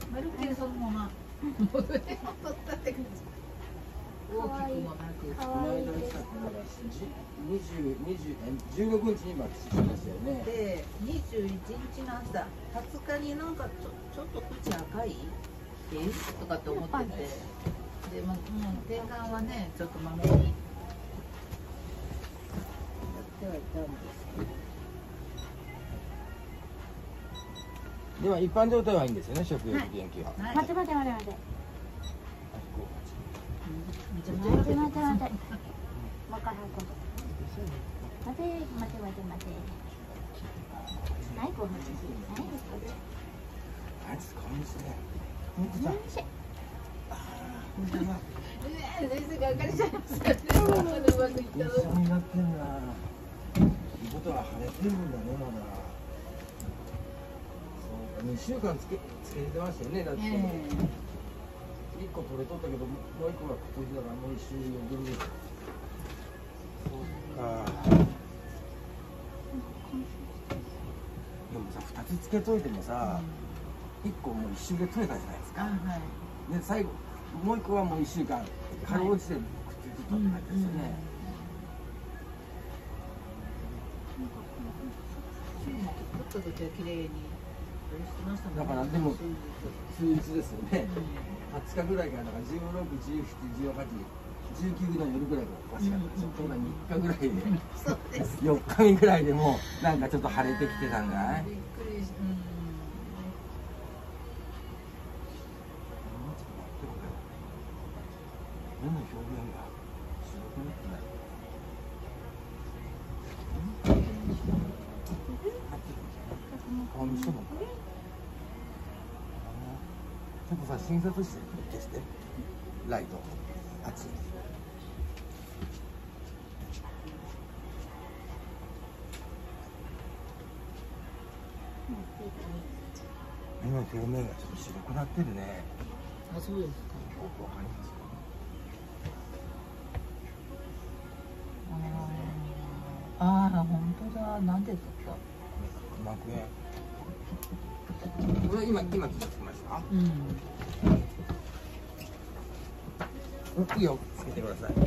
まるっきりそのまま戻ったって感じ。大きくもなく。 この間にさ、16日に爆死しましたよね。 で、21日の朝、20日になんかちょっと口赤いとかって思ってて、で、まあ、点眼はね、ちょっとまめにやってはいたんですけど。 では一般状態はいいんですよね、食欲元気は。 待て待て待て待て。待て待て待て。もう一回運ぶ。待て待て待て待て。はい、ご飯です。はい、 あいつ顔にしてね。 おいしい。 先生が上がりちゃいますよね。うまくいったのに。 一緒になってんな。ってことは晴れてるんだね、まだ。そうか、2週間つけてましたよね、だって。1個取れとったけど、もう1個がくっついてたから、もう1週ぐるぐる。そうか。でもさ、2つつけといてもさ、1個もう1週で取れたじゃないですか。で、最後、もう1個はもう1週間、かろうじてくっついてたって感じですよね。 取った時は綺麗に。 だからでも数日ですよね。20日ぐらいからだから16、17、18、19の夜ぐらいからおかしかったですよ。今3日ぐらいで、4日目ぐらいでもうなんかちょっと晴れてきてたんじゃない？びっくりし、目の表現が白くなってない。顔見してもちょっとさ、診察して消してライト熱い目の表面がちょっと白くなってるね。 あ、そうですか。 よくわかりますか？ ああ、本当だ。なんでだった？ 膜炎。これ今気がつきました。いいよ、つけてください。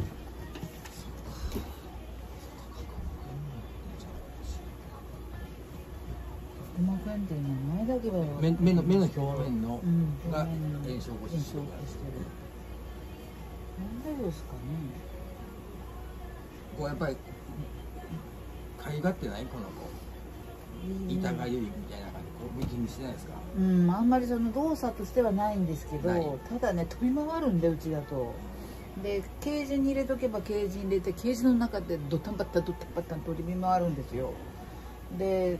膜炎って名前だけは目の表面のが炎症を起こしてる。 なんでですかね。 こうやっぱりかゆがってないこの子。痛がゆいみたいな感じ、こうミーティングしてないですか？ あんまりその動作としてはないんですけど、ただね、飛び回るんで、うちだと。で、ケージに入れとけばケージに入れて、ケージの中でドタンバッタドタンバッタ飛び回るんですよ。で、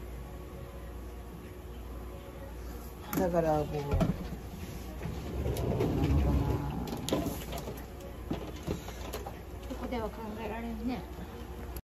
だからこう、なのかな、 そこでは考えられるね。